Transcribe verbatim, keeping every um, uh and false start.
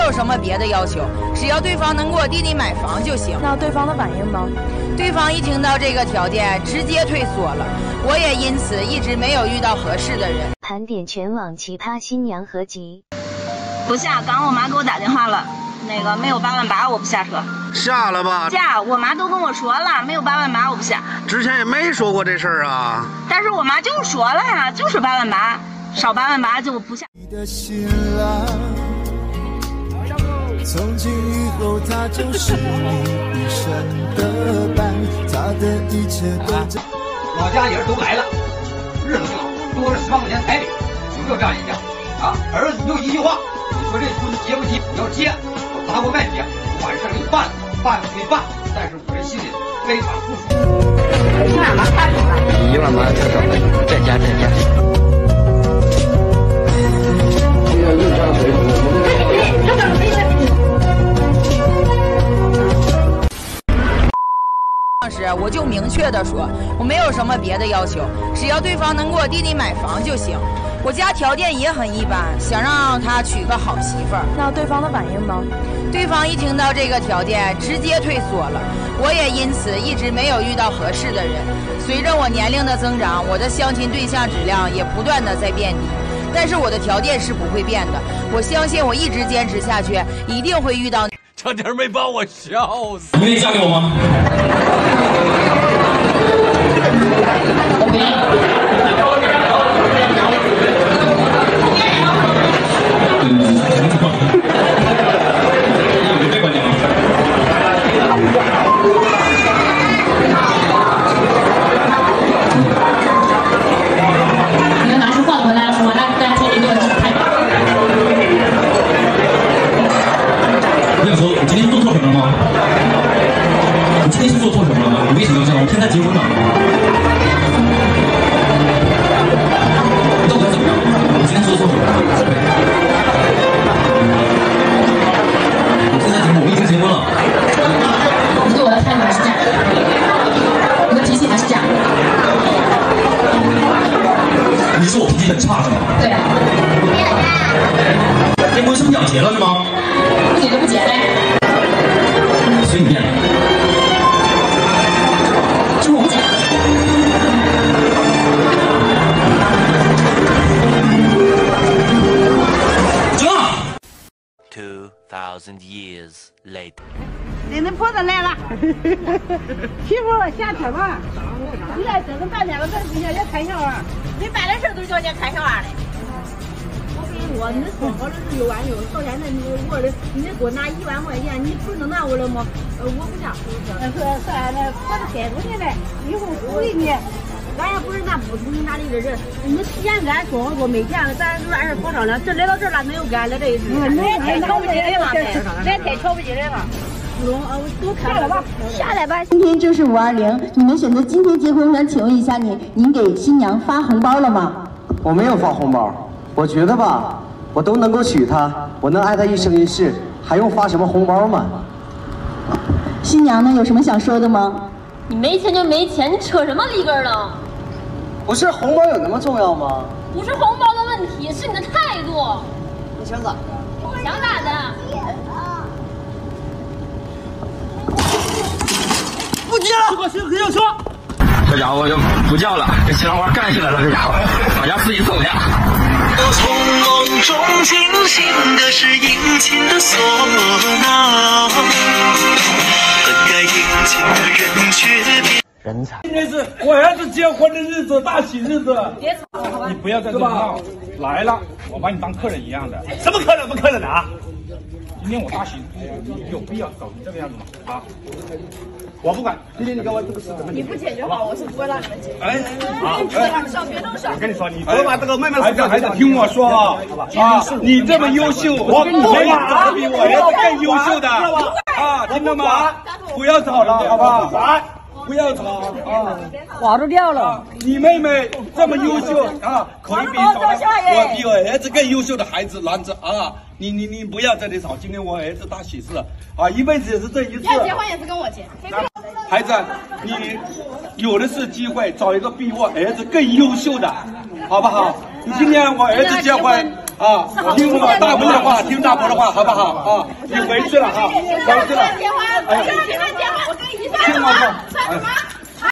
有什么别的要求，只要对方能给我弟弟买房就行。 那对方的反应呢？ 对方一听到这个条件，直接退缩了。我也因此一直没有遇到合适的人。 盘点全网奇葩新娘合集。 不下，刚刚我妈给我打电话了，那个没有八万八，我不下车。 下了吧？ 下，我妈都跟我说了，没有八万八我不下。 之前也没说过这事儿啊。 但是我妈就说了呀，就是八万八，少八万八就不下。 你的新郎，从今以后他就是你一生的伴，他的一切都在。 老家爷儿都来了，日子就多了十万块钱彩礼，就这样一家啊！儿子就一句话，你说这婚结不结？你要结，我砸锅卖铁，把这事给你办了，办了给你办。但是我这心里非常不舒服。 一万八太少了，一万八太少了，再加再加。这个印象水准，这个没问题。 当时我就明确的说，我没有什么别的要求，只要对方能给我弟弟买房就行。我家条件也很一般，想让他娶个好媳妇儿。 那对方的反应呢？ 对方一听到这个条件，直接退缩了。我也因此一直没有遇到合适的人。随着我年龄的增长，我的相亲对象质量也不断的在变低，但是我的条件是不会变的。我相信我一直坚持下去，一定会遇到。 差点没把我笑死！ 你愿意嫁给我吗？我不要。你别管你了。 你要拿出话筒来说，来再做一个开场。 我想说，我今天做错什么了吗？我今天是做错什么了吗？我为什么要这样？我骗他结婚了。到底怎么样？我今天做错什么了？我现在节目我已经结婚了。 你对我的态度还是这样，你的脾气还是这样。 你说我脾气很差是吗？ 对啊。 结婚是不想结了是吗？ 不结就不结呗。 随你便。 就是我不结。 行。 Two thousand years later。 领着婆子来了，媳妇下车吧。你来折腾半天了，咱不叫人看笑话。你办的事都叫人看笑话嘞。我跟你说，你说好的是有完有，到现在你我的，你给我拿一万块钱，你不能拿我了吗？呃，我不想。那说算了，婆子该给你的，以后不给你。俺也不是那不同意哪里的人，你提前跟俺说好过没钱了，咱就按人好商量。这来到这儿了，没有跟俺来这一次，人太瞧不起人了，人太瞧不起人了。不中啊，都看了吧，下来吧。 今天就是五二零，你们选择今天结婚，想请问一下你，您给新娘发红包了吗？ 我没有发红包，我觉得吧，我都能够娶她，我能爱她一生一世，还用发什么红包吗？ 新娘呢，有什么想说的吗？ 你没钱就没钱，你扯什么里根呢？ 不是红包有那么重要吗？ 不是红包的问题，是你的态度。 你想咋的？ 想咋的？ 不接了，这个行可要说。 这家伙就不叫了，这新郎花干起来了，这家伙把家自己走的。 我从梦中惊醒的是殷勤的唢呐，本该殷勤的人却变。 人才。 今天是我儿子结婚的日子，大喜日子。别吵，好吧？你不要在这闹，来了，我把你当客人一样的。什么客人？不客人的啊？今天我大喜，你有必要搞成这个样子吗？啊？我不管，今天你给我这个事怎么？ 你不解决好，我是不会让你们解决。 哎，好， 哎，上别动手。 我跟你说，你多把这个妹妹孩子孩子听我说啊啊！你这么优秀，我没有找比我儿子更优秀的啊！听到吗？不要吵了，好不好？不要吵啊！ 话都掉了。 你妹妹这么优秀啊，可以比我比我儿子更优秀的孩子男子啊！你你你不要这里吵，今天我儿子大喜事啊，一辈子也是这一次。 要结婚也是跟我结。 孩子，你有的是机会找一个比我儿子更优秀的，好不好？你今天我儿子结婚， 啊，听我大伯的话，听大伯的话，好不好啊？你回去了啊，回去了。哎呀，听我说，哎。